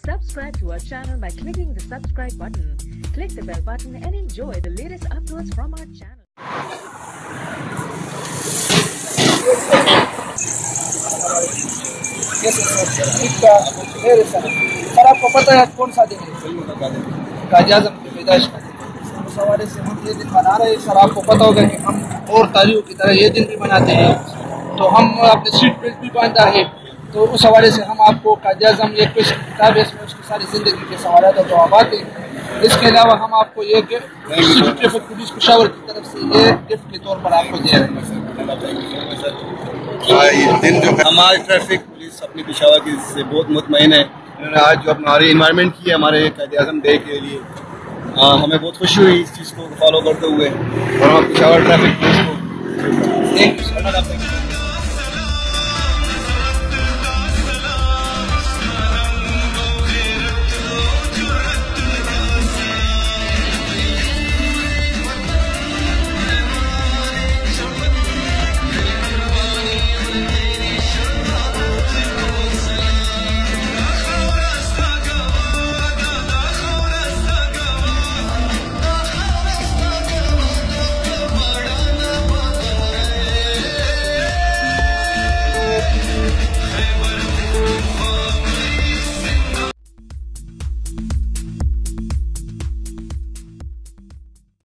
Subscribe to our channel by clicking the subscribe button. Click the bell button and enjoy the latest uploads from our channel. Sir आपको पता है कौन सा दिन है? काजी आजम की पैदाइश का दिन। उस हवाले से हम ये दिन मना रहे हैं। सर आपको पता होगा कि हम और तारीखों की तरह ये दिन भी मनाते हैं, तो हम अपने सीट बेल्ट भी बांधा है। तो उस हवाले से हम आपको काजी आजम एक किताब है, इसमें उसकी सारी जिंदगी के सवाल है जो आबाद है। इसके अलावा हम आपको ये गिफ्ट पुलिस पेशावर की तरफ से ये गिफ्ट के तौर पर आपको दे रहे हैं। ये दिन जो हमारी ट्रैफिक पुलिस अपनी पेशावर की से बहुत मुतमईन है। इन्होंने आज जो हमारी इन्वायरमेंट की है हमारे कायदे आज़म डे के लिए, हमें बहुत खुशी हुई इस चीज़ को फॉलो करते हुए, और हम पेशावर ट्रैफिक पुलिस को